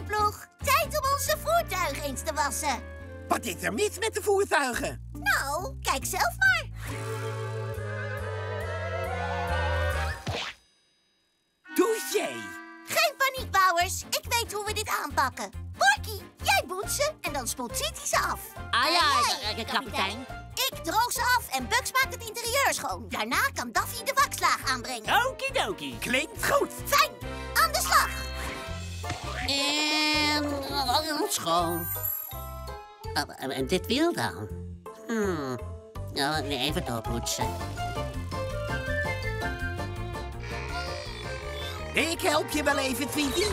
Steenploeg. Tijd om onze voertuigen eens te wassen. Wat is er mis met de voertuigen? Nou, kijk zelf maar. Douché! Geen paniek, bouwers. Ik weet hoe we dit aanpakken. Porky, jij boet ze en dan spoelt City ze af. Ja, kapitein. Ik droog ze af en Bugs maakt het interieur schoon. Daarna kan Daffy de wakslaag aanbrengen. Okidoki. Klinkt goed. Fijn, aan de slag. En schoon. En dit wiel dan? Even doorpoetsen. Ik help je wel even, Tweety.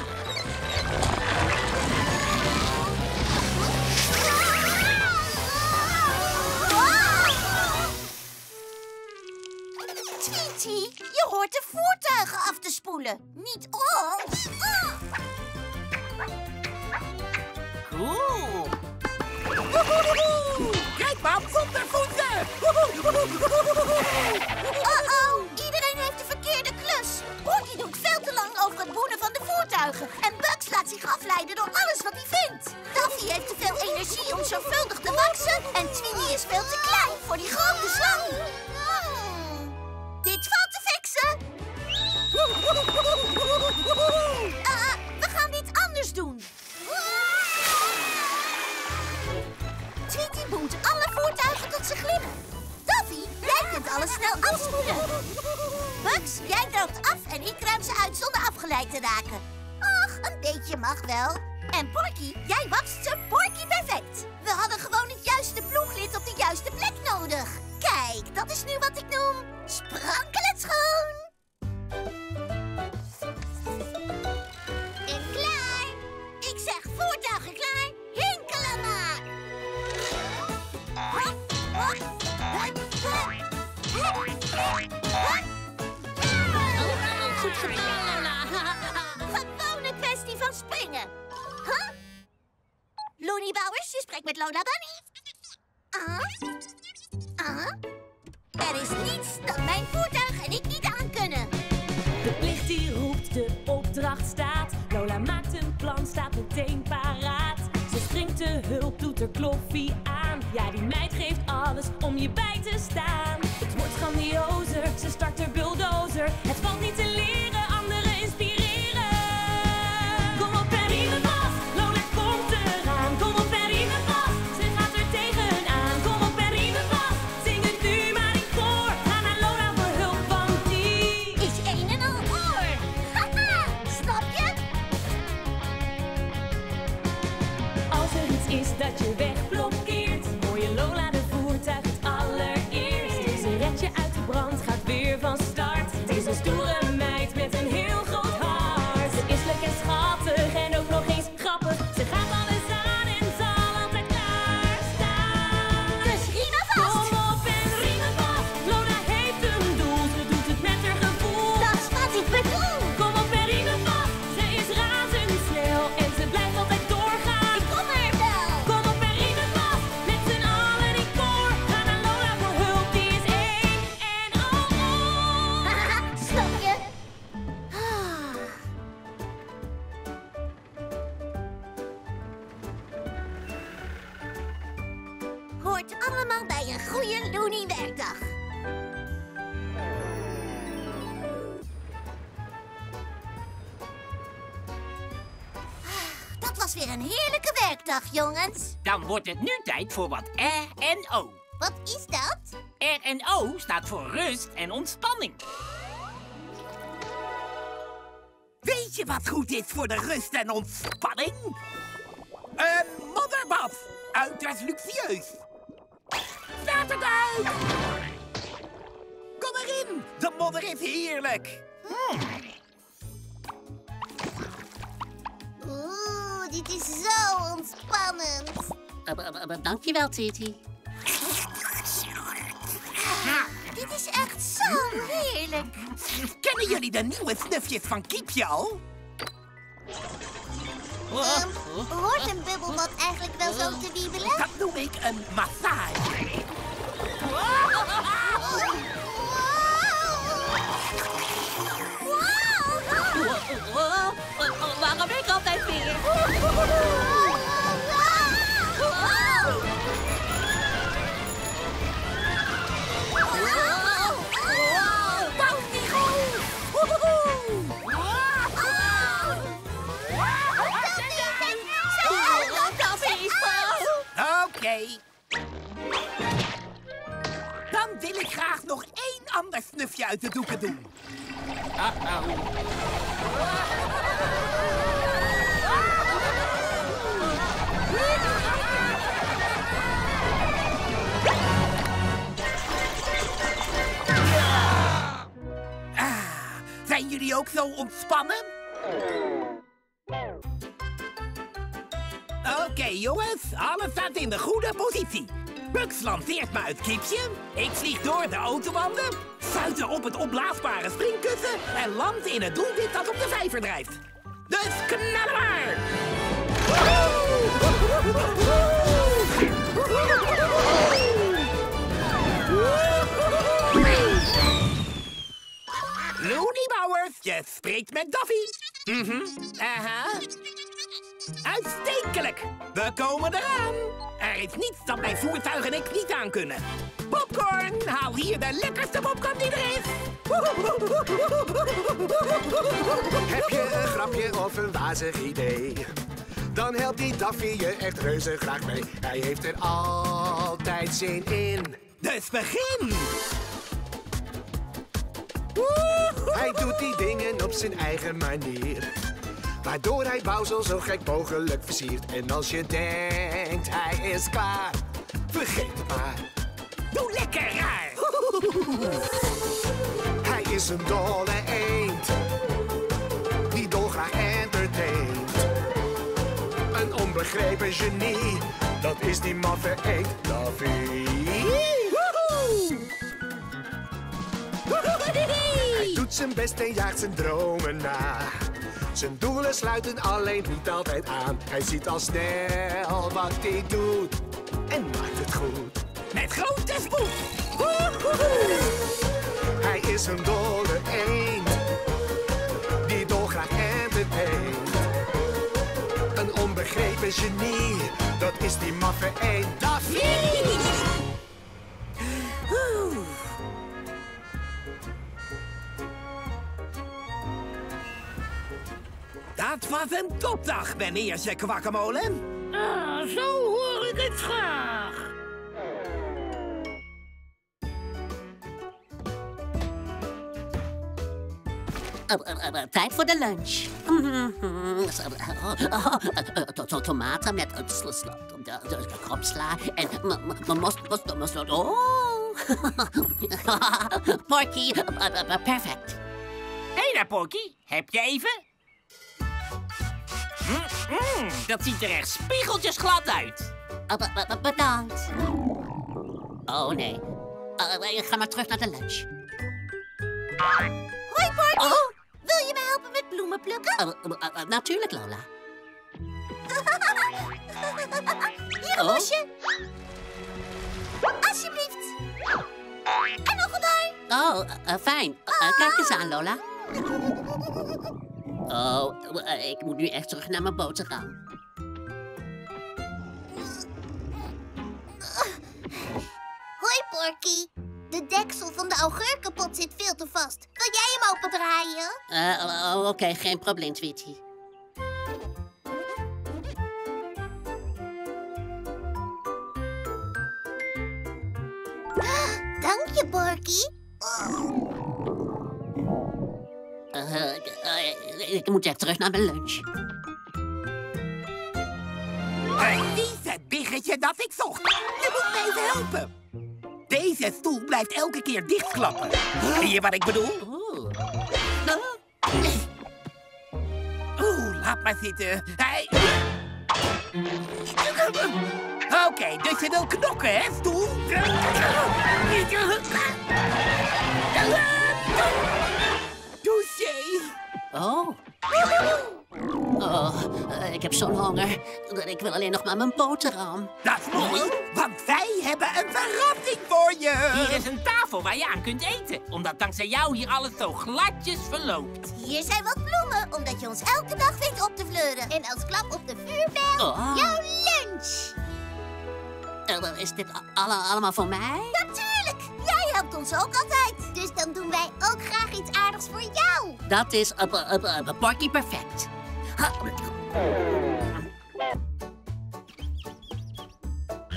Tweety, je hoort de voertuigen af te spoelen. Niet ons. Cool. Kijk maar, zonder voeten! Oh, iedereen heeft de verkeerde klus. Porky doet veel te lang over het boenen van de voertuigen. En Bugs laat zich afleiden door alles wat hij vindt. Daffy heeft te veel energie om zorgvuldig te waksen. En Tweety is veel te klein voor die grote slang. Dit valt te fixen. We gaan dit anders doen. Tweety boent alle voertuigen tot ze glimmen. Daffy, jij kunt alles snel afspoelen. Bugs, jij droogt af en ik ruim ze uit zonder afgeleid te raken. Ach, een beetje mag wel. En Porky, jij wast ze Porky perfect. We hadden gewoon het juiste ploeglid op de juiste plek nodig. Kijk, dat is nu wat ik noem sprankelend schoon. En klaar. Ik zeg voertuigen klaar. Hinkelen maar. Goed gedaan, Lola. Gewoon een kwestie van springen. Huh? Looney Bouwers, je spreekt met Lola Bunny. Er is niets dat mijn voertuig en ik niet aan kunnen. De plicht die roept, de opdracht staat. Lola maakt een plan, staat meteen paraat. Ze springt te hulp, doet er kloffie aan. Ja, die meid geeft alles om je bij te staan. Het wordt grandiozer, ze start haar bulldozer. Het valt niet te leren, anderen inspireren. Kom op en riem me vast, Lola komt eraan. Kom op en riem me vast, ze gaat er tegenaan. Kom op en riem me vast, zing het nu maar in koor. Ga naar Lola voor hulp, want die Is een en al oor. Haha, snap je? Als er iets is dat je wegblokkeert, hoor je Lola de voertuig het allereerst. Ze redt je uit de brand, gaat weer van start. Het is een stoere meid met een heel groot hart. Ze is leuk en schattig en ook nog eens grappig. Ze gaat alles aan en zal altijd klaarstaan. Dus riem me vast. Kom op en riem me vast. Lola heeft een doel, ze doet het met haar gevoel. Dat is wat ik bedoel. Kom op en riem me vast. Ze is razendsnel en ze blijft altijd doorgaan. Ik kom er wel. Kom op en riem me vast, met z'n allen in koor. Ga naar Lola voor hulp, die is één en al oor. Haha, snap je? Hoort allemaal bij een goede Looney werkdag. Dat was weer een heerlijke werkdag, jongens. Dan wordt het nu tijd voor wat R&O. Wat is dat? R&O staat voor rust en ontspanning. Weet je wat goed is voor de rust en ontspanning? Een modderbad. Uiterst luxueus. Staat het uit! Kom erin. De modder is heerlijk. Oeh, dit is zo ontspannend. Dankjewel, Titi. Dit is echt zo heerlijk. Kennen jullie de nieuwe snufjes van Kiepje al? Hoort een bubbelbad eigenlijk wel zo te wiebelen? Dat noem ik een massage. Waarom ik altijd weer? uit de doeken doen. Zijn jullie ook zo ontspannen? Oké, jongens, alles staat in de goede positie. Bugs lanceert me uit kipje. Ik vlieg door de autobanden, stuiter op het opblaasbare springkussen en land in het doelwit dat op de vijver drijft. Dus knallen maar! Looney Bowers, je spreekt met Daffy. Uitstekelijk! We komen eraan! Er is niets dat mijn voertuig en ik niet aan kunnen. Popcorn, haal hier de lekkerste popcorn die er is! Heb je een grapje of een wazig idee? Dan helpt die Daffy je echt reuze graag mee. Hij heeft er altijd zin in. Dus begin! Hij doet die dingen op zijn eigen manier. Waardoor hij Bowser zo gek mogelijk versiert. En als je denkt hij is klaar, vergeet het maar. Doe lekker raar! Hij is een dolle eend, die dolgraag entertaint. Een onbegrepen genie, dat is die maffe eend Daffy. Hij doet zijn best en jaagt zijn dromen na. Zijn doelen sluiten alleen niet altijd aan. Hij ziet al snel wat hij doet en maakt het goed. Met grote spoed! Hij is een dolle eend, die dolgraag entertaint. Een onbegrepen genie, dat is die maffe eend Daffy. Dat was een topdag, meneer Ze Kwakkemolen. Zo hoor ik het graag. Tijd voor de lunch. Tomaten met kropsla en mosterd. Oh! Porky, perfect. Hé daar, Porky. Heb je even? Dat ziet er echt spiegeltjesglad uit. Bedankt. Oh, nee. Ik ga maar terug naar de lunch. Hoi, Porky. Wil je me helpen met bloemen plukken? Natuurlijk, Lola. Hier een bosje. Alsjeblieft. En nog een daar. Oh, fijn. Kijk eens aan, Lola. Oh, ik moet nu echt terug naar mijn boterham. Hoi, Porky. De deksel van de augurkenpot zit veel te vast. Wil jij hem opendraaien? Oké, geen probleem, Tweety. Dank je, Porky. Ik moet echt terug naar mijn lunch. Precies het biggetje dat ik zocht. Je moet me even helpen. Deze stoel blijft elke keer dichtklappen. Zie je wat ik bedoel? Oeh, laat maar zitten. Oké, dus je wil knokken, hè, stoel? Touché. Oh. Ik heb zo'n honger. Ik wil alleen nog maar mijn boterham. Dat is mooi, want wij hebben een verrassing voor je. Hier is een tafel waar je aan kunt eten. Omdat dankzij jou hier alles zo gladjes verloopt. Hier zijn wat bloemen, omdat je ons elke dag weet op te fleuren. En als klap op de vuurbel, jouw lunch. Is dit allemaal voor mij? Natuurlijk, jij helpt ons ook altijd. Dus dan doen wij ook graag iets aardigs voor jou. Dat is Porky perfect.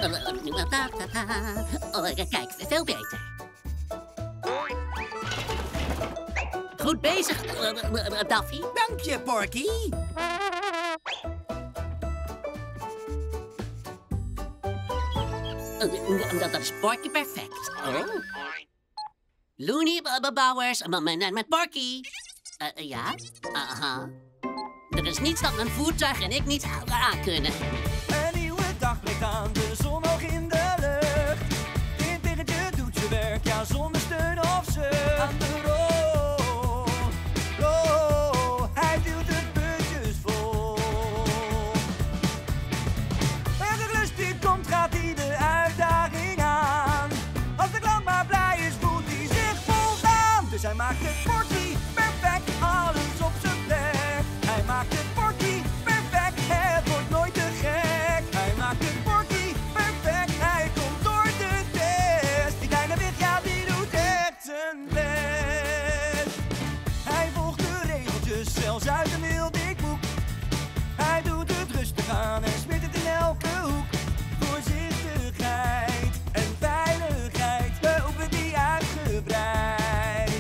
Kijk, veel beter. Goed bezig, Daffy. Dank je, Porky. Dat is Porky perfect. Looney Bouwers met Porky. Ja? Aha. Er is niets dat mijn voertuig en ik niet aan kunnen. Een nieuwe dag breekt aan, de zon hoog in de lucht. Dit biggetje doet zijn werk, ja, zonder steun of zucht. Aan de rol, hij duwt het busjes vol. En de lust die komt, gaat hij de uitdaging aan. Als de klant maar blij is, voelt hij zich voldaan. Dus hij maakt het Porky perfect, alles op zijn plek. Hij maakt het Porky perfect, het wordt nooit te gek. Hij maakt het Porky perfect, hij komt door de test. Die kleine wit, ja, die doet echt zijn best. Hij volgt de regeltjes, zelfs uit een heel dik boek. Hij doet het rustig aan en smeert het in elke hoek. Voorzichtigheid en veiligheid, we oefenen die uitgebreid.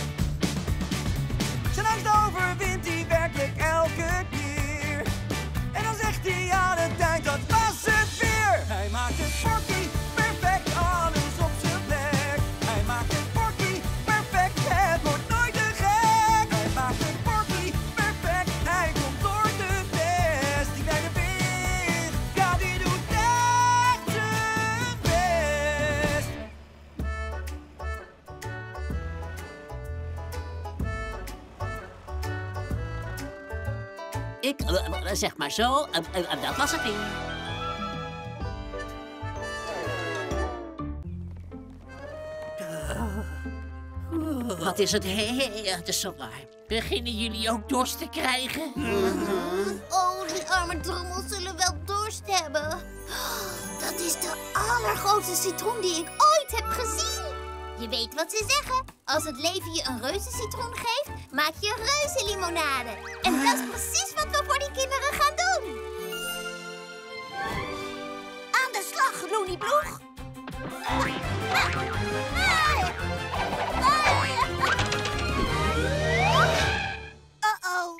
Zijn angst overwint hij werkelijk elke keer. En dan zegt hij aan het eind, dat was het weer. Hij maakt het Porky perfect, alles op zijn plek. Hij maakt het Porky perfect, het wordt nooit te gek. Hij maakt het Porky perfect, hij komt door de test. Die kleine vig, ja, die doet echt zijn best. Ik zeg maar zo, dat was het niet. Wat is het? Het is zo waar. Beginnen jullie ook dorst te krijgen? Oh, die arme drommels zullen wel dorst hebben. Dat is de allergrootste citroen die ik ooit heb gezien. Je weet wat ze zeggen. Als het leven je een reuzencitroen geeft, maak je reuzenlimonade. En dat is precies wat we voor die kinderen gaan doen. Aan de slag, Looney Ploeg. Uh-oh.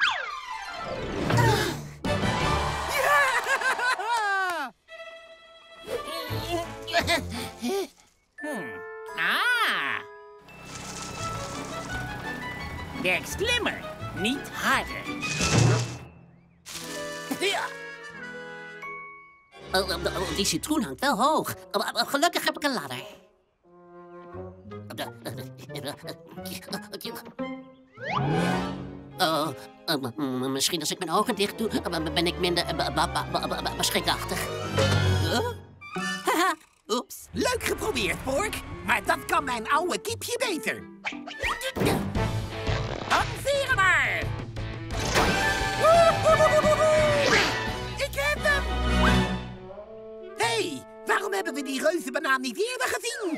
Werk slimmer, niet harder. Die citroen hangt wel hoog. Gelukkig heb ik een ladder. Misschien als ik mijn ogen dicht doe, ben ik minder schrikachtig. Haha, oeps. Leuk geprobeerd, Pork. Maar dat kan mijn oude kiepje beter. Lanceren maar! Ik heb hem! Hé, waarom hebben we die reuzenbanaan niet eerder gezien?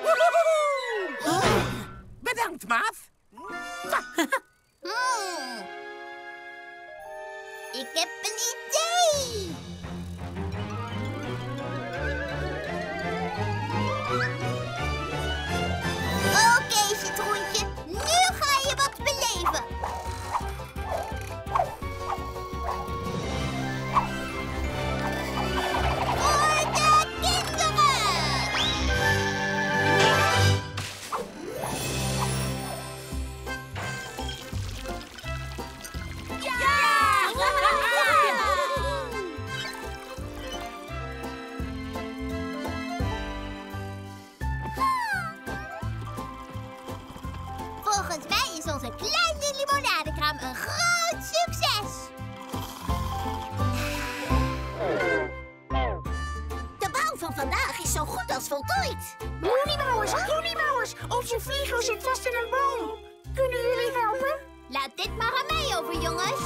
Bedankt, maat. Ik heb een idee. Oké, citroentje. Nu ga je wat beleven. Voor de kinderen! Volgens mij is onze kleine limonadekraam een groot succes. De bouw van vandaag is zo goed als voltooid. Looniebouwers, onze vlieger zit vast in een boom. Kunnen jullie helpen? Laat dit maar aan mij over, jongens.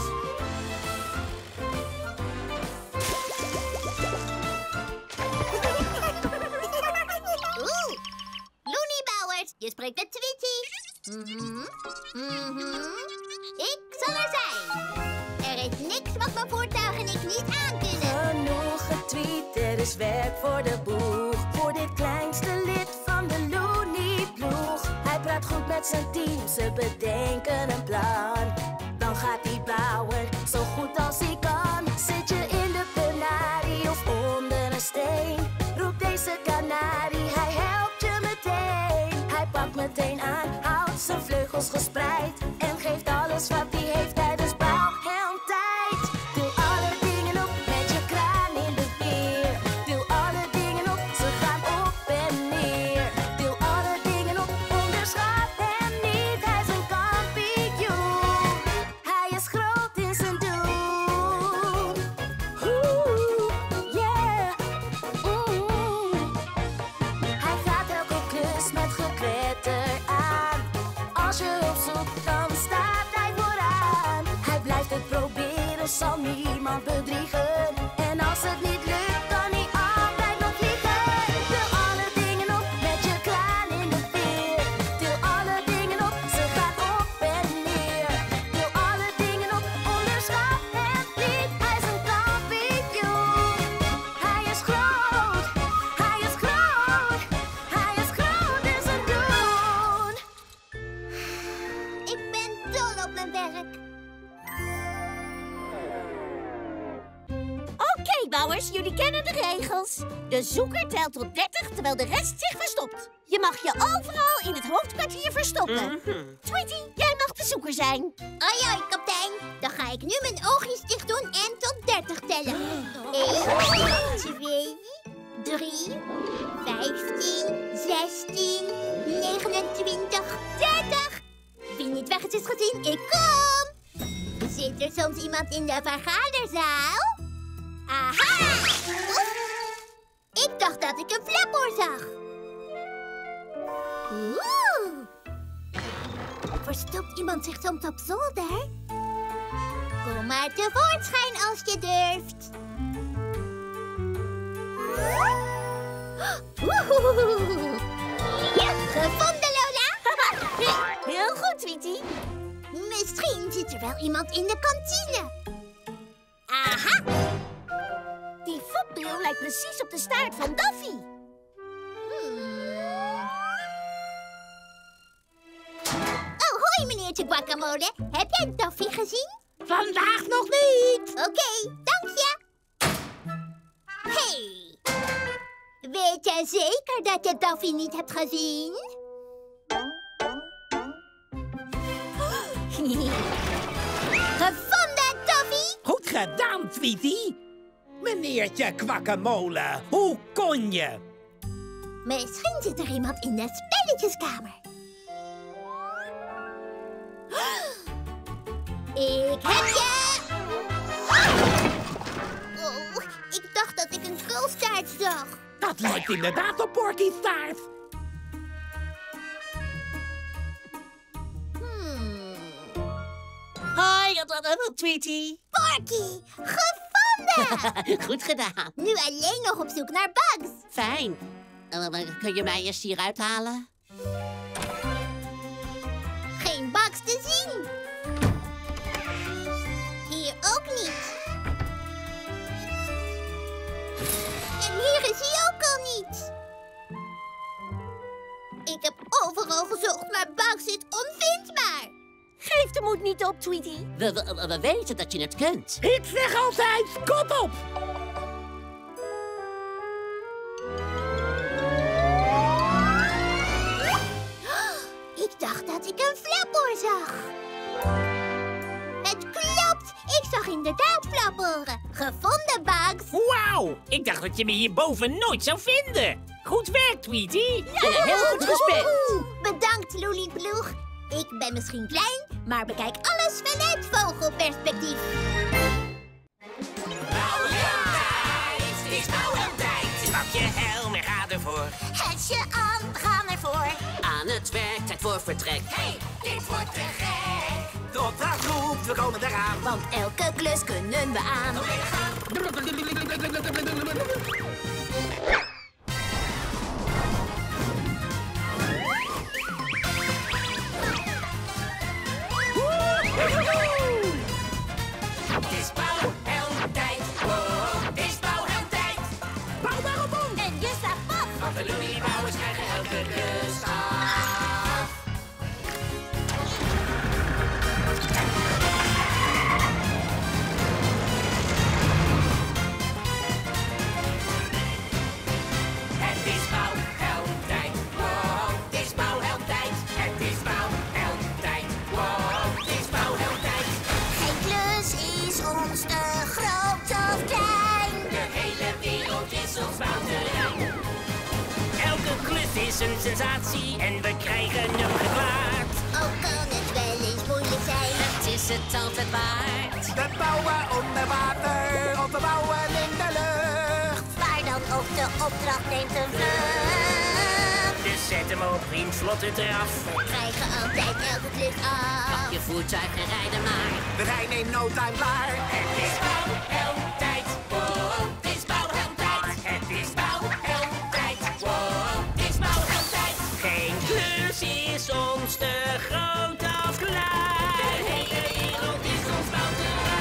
Looniebouwers, je spreekt met Tweety. Ik zal er zijn. Er is niks wat mijn voertuig en ik niet aankunnen. Genoeg getweet, er is werk voor de boeg. Voor dit kleinste lid van de Looney-ploeg. Hij praat goed met met zijn team, ze bedenken een plan. Dan gaat die bouwer zo goed als hij kan. Zit je in de penarie of onder een steen, roep deze kanarie, hij helpt je meteen. Hij pakt meteen aan, houdt zijn vleugels gespreid en geeft alles wat hij heeft tijdens bouwhelmtijd. Til alle dingen op met je kraan in de weer. Til alle dingen op, ze gaan op en neer. Til alle dingen op, onderschat hem niet, hij is een kampioen. Hij is groot in zijn doen. Yeah. Hij gaat elke klus met gekletter aan. Als je hulp zoekt, dan staat hij vooraan. Hij blijft het proberen, zal niemand bedriegen. En als het niet lukt, kan hij altijd nog vliegen. Til alle dingen op met je kraan in de veer. Til alle dingen op, ze gaan op en neer. Til alle dingen op, onderschat hem niet, hij is een kampioen. Hij is groot, hij is groot, hij is groot in zijn doen. Ik ben dol op mijn werk. Oké, bouwers, jullie kennen de regels. De zoeker telt tot 30 terwijl de rest zich verstopt. Je mag je overal in het hoofdkwartier verstoppen. Tweety, jij mag de zoeker zijn. Ai, ai, kapitein. Dan ga ik nu mijn oogjes dicht doen en tot 30 tellen. 1, 2, 3, 15, 16, 29, 30. Wie niet weg is gezien, ik kom. Zit er soms iemand in de vergaderzaal? Aha! Ik dacht dat ik een flapoor zag. Oeh! Verstopt iemand zich soms op zolder? Kom maar tevoorschijn als je durft. Woehoehoe. Ja, gevonden, Lola! Heel goed, Tweety. Misschien zit er wel iemand in de kantine. Aha! Die voetbril lijkt precies op de staart van Daffy. Oh, hoi meneertje Guacamole. Heb jij Daffy gezien? Vandaag nog niet. Oké, dank je. Hey, weet jij zeker dat je Daffy niet hebt gezien? Gevonden, Daffy! Goed gedaan, Tweety. Meneertje Kwakkemolen, hoe kon je? Misschien zit er iemand in de spelletjeskamer. Ik heb je! Oh, ik dacht dat ik een krulstaart zag. Dat lijkt inderdaad op Porky's staart. Hoi, Tweety. Porky, gevonden! Goed gedaan. Nu alleen nog op zoek naar Bugs. Fijn. Kun je mij eerst hier uithalen? Geen Bugs te zien. Hier ook niet. En hier is hij ook al niet. Ik heb overal gezocht, maar Bugs zit onvindbaar. Geef de moed niet op, Tweety. We weten dat je het kunt. Ik zeg altijd, kop op. Ik dacht dat ik een flapoor zag. Het klopt, ik zag inderdaad flaporen. Gevonden, Bugs. Wauw, ik dacht dat je me hierboven nooit zou vinden. Goed werk, Tweety. Heel goed gespeeld. Bedankt, Lollyploeg. Ik ben misschien klein, maar bekijk alles vanuit vogelperspectief. Bouwhelmtijd, het is bouwhelmtijd. Pak je helm en ga ervoor. Hesje aan, gaan ervoor. Aan het werk, tijd voor vertrek. Hey, dit wordt te gek. Tot dat roept, we komen eraan. Want elke klus kunnen we aan. Het is bouwhelmtijd. Oh, het is bouwhelmtijd. Bouw daarop om. En je staat paf. Want de Lolly-bouwers krijgen elke klus af. sensatie en we krijgen hem geklaard. Ook kan het wel eens moeilijk zijn. Het is het altijd waard. We bouwen onder water of we bouwen in de lucht. Waar dan ook de opdracht neemt een vlucht. Dus zet hem op, vlotte eraf. We krijgen altijd elke klus af. Je voertuigen rijden maar. We rijden in no time klaar. Het is bouwhelmtijd. Wow, het is bouwhelmtijd. Het is bouwhelmtijd. Wow, het is bouwhelmtijd. Geen klus is ons te groot of klaar. De hele wereld is ons bouwterrein.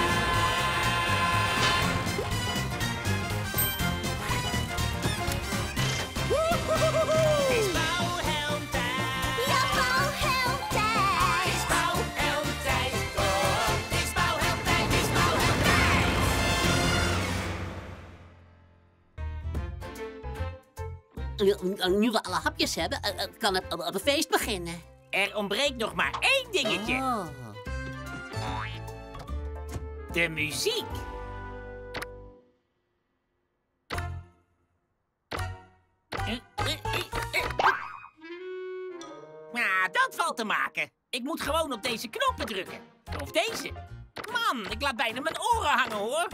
Het is bouwhelmtijd. Ja, bouwhelmtijd. Het is bouwhelmtijd. Oh, het is bouwhelmtijd. Het is bouwhelmtijd. Nu we alle hapjes hebben, kan het feest beginnen. Er ontbreekt nog maar één dingetje. Oh. De muziek. Nou, dat valt te maken. Ik moet gewoon op deze knoppen drukken. Of deze. Man, ik laat bijna mijn oren hangen, hoor.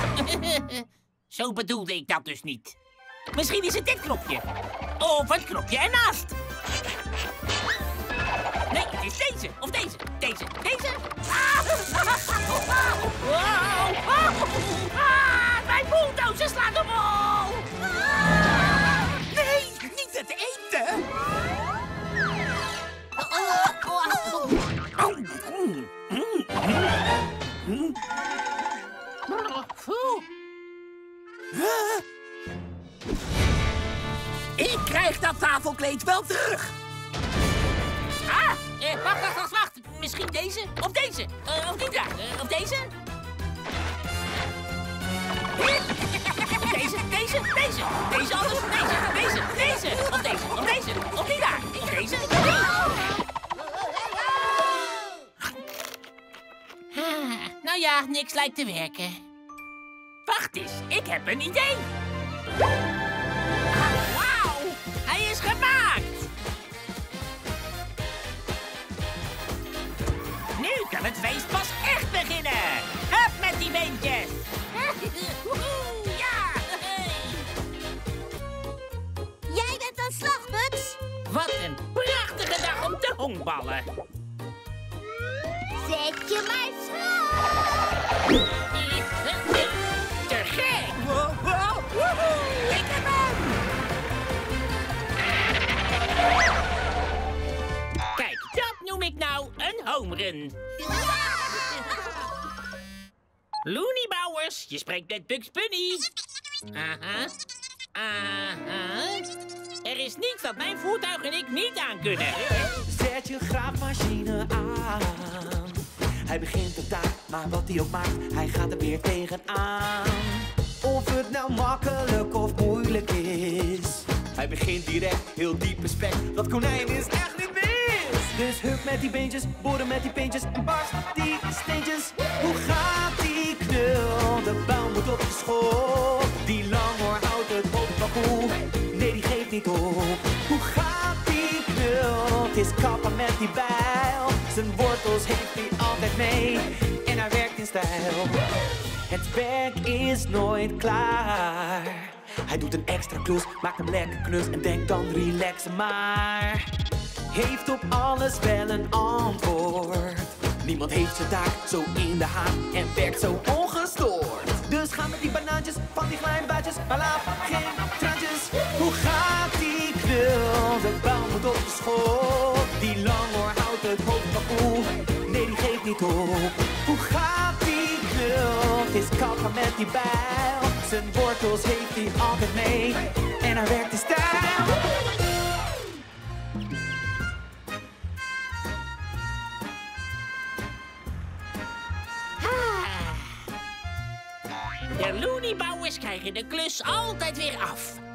Zo bedoelde ik dat dus niet. Misschien is het dit knopje. Of het knopje ernaast. Nee, het is deze. Of deze. Deze. Deze. Ah! Wow! Ah! Mijn bulldozer slaat hem op! Nee, niet het eten. Ik krijg dat tafelkleed wel terug. Wacht. Misschien deze? Of deze? Of die daar? Of deze? Deze? Deze alles? Deze? Of deze? Of deze? Of die daar? Of deze? Nou ja, niks lijkt te werken. Wacht eens, ik heb een idee. Wauw, hij is gemaakt. Nu kan het feest pas echt beginnen. Hup met die beentjes. Ja. Jij bent aan slag, Bugs. Wat een prachtige dag om te honkballen. Zet je maar schrap. Te gek. Ik heb hem. Kijk, dat noem ik nou een home run. Looney Bouwers, je spreekt met Bugs Bunny. Aha. Er is niets dat mijn voertuig en ik niet aan kunnen. Zet je graafmachine aan. Hij begint de taak, maar wat hij ook maakt, hij gaat er weer tegenaan. Of het nou makkelijk of moeilijk is, hij begint direct heel diep respect. Dat konijn is echt niet mis. Dus hup met die beentjes, boren met die peentjes en barst die steentjes. Hoe gaat die knul? De bouw moet op de schop. Die langhoor houdt het op wel koel. Nee, die geeft niet op. Hoe gaat die knul? Het is kappen met die bijl. Zijn wortels heeft hij altijd mee. En hij werkt in stijl. Het werk is nooit klaar. Hij doet een extra klus, maakt hem lekker knus en denkt dan relaxen maar. Heeft op alles wel een antwoord. Niemand heeft zijn taak zo in de haak en werkt zo ongestoord. Dus ga met die banaantjes van die kleine buitjes, maar laat geen traantjes. Hoe gaat die knul? De bouw moet op de schop. Die langhoor houdt het hoofd wel koel. Nee, die geeft niet op. Hoe gaat die knul? Het is kappen met die bijl. Zijn wortels heeft hij altijd mee. En hij werkt in stijl. De Looney Bouwers krijgen de klus altijd weer af.